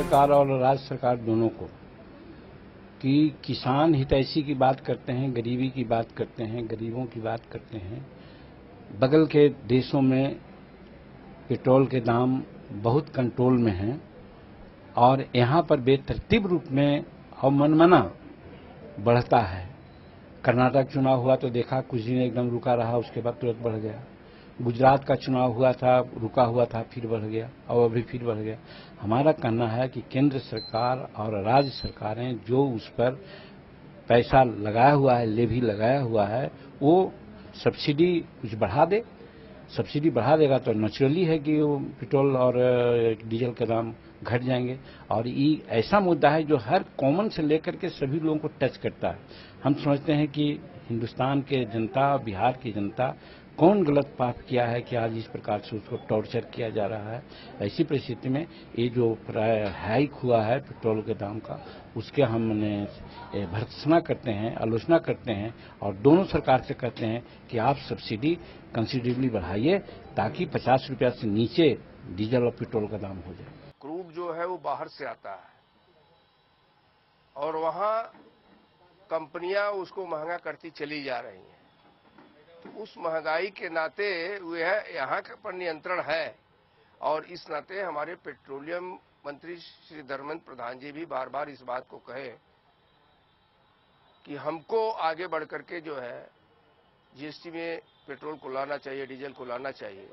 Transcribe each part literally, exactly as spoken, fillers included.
सरकार और राज्य सरकार दोनों को कि किसान हितैषी की बात करते हैं, गरीबी की बात करते हैं, गरीबों की बात करते हैं। बगल के देशों में पेट्रोल के दाम बहुत कंट्रोल में हैं और यहाँ पर बेतरतीब रूप में और मनमाना बढ़ता है। कर्नाटक चुनाव हुआ तो देखा कुछ दिन एकदम रुका रहा, उसके बाद तुरंत बढ़ गया। गुजरात का चुनाव हुआ था, रुका हुआ था, फिर बढ़ गया और अभी फिर बढ़ गया। हमारा कहना है कि केंद्र सरकार और राज्य सरकारें जो उस पर पैसा लगाया हुआ है, लेवी लगाया हुआ है, वो सब्सिडी कुछ बढ़ा दे। सब्सिडी बढ़ा देगा तो नेचुरली है कि वो पेट्रोल और डीजल के दाम घट जाएंगे। और ये ऐसा मुद्दा है जो हर कॉमन से लेकर के सभी लोगों को टच करता है। हम समझते हैं कि हिंदुस्तान के जनता, बिहार की जनता कौन गलत पाप किया है कि आज इस प्रकार से उसको टॉर्चर किया जा रहा है। ऐसी परिस्थिति में ये जो हाइक हुआ है पेट्रोल के दाम का, उसके हमने भर्त्सना करते हैं, आलोचना करते हैं और दोनों सरकार से कहते हैं कि आप सब्सिडी कंसिडरेबली बढ़ाइए ताकि पचास रुपया से नीचे डीजल और पेट्रोल का दाम हो जाए। क्रूड जो है वो बाहर से आता है और वहां कंपनियां उसको महंगा करती चली जा रही हैं। तो उस महंगाई के नाते वह यहाँ पर नियंत्रण है और इस नाते हमारे पेट्रोलियम मंत्री श्री धर्मेंद्र प्रधान जी भी बार बार इस बात को कहे कि हमको आगे बढ़ करके जो है जीएसटी में पेट्रोल को लाना चाहिए, डीजल को लाना चाहिए।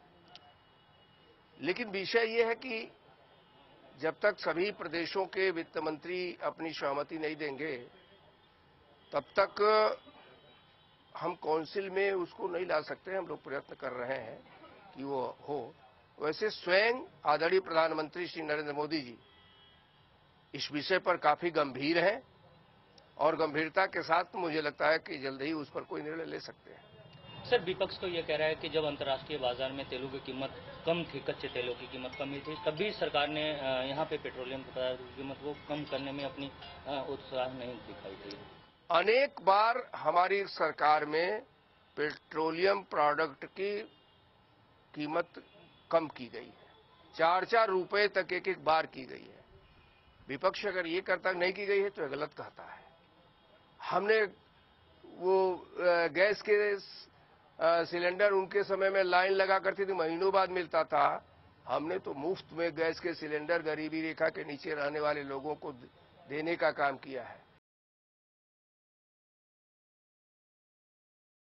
लेकिन विषय ये है कि जब तक सभी प्रदेशों के वित्त मंत्री अपनी सहमति नहीं देंगे तब तक हम काउंसिल में उसको नहीं ला सकते। हम लोग प्रयत्न कर रहे हैं कि वो हो। वैसे स्वयं आदरणीय प्रधानमंत्री श्री नरेंद्र मोदी जी इस विषय पर काफी गंभीर हैं और गंभीरता के साथ मुझे लगता है कि जल्द ही उस पर कोई निर्णय ले सकते हैं। सर, विपक्ष तो ये कह रहा है कि जब अंतर्राष्ट्रीय बाजार में तेलों की कीमत कम थी, कच्चे तेलों की कीमत कम ही थी, तभी सरकार ने यहाँ पे पेट्रोलियम पदार्थों की कीमत को कम करने में अपनी उत्साह नहीं दिखाई दी। अनेक बार हमारी सरकार में पेट्रोलियम प्रोडक्ट की कीमत कम की गई है, चार चार रुपए तक एक एक बार की गई है। विपक्ष अगर ये करता नहीं की गई है तो गलत कहता है। हमने वो गैस के सिलेंडर उनके समय में लाइन लगा करती थी, महीनों बाद मिलता था। हमने तो मुफ्त में गैस के सिलेंडर गरीबी रेखा के नीचे रहने वाले लोगों को देने का काम किया है।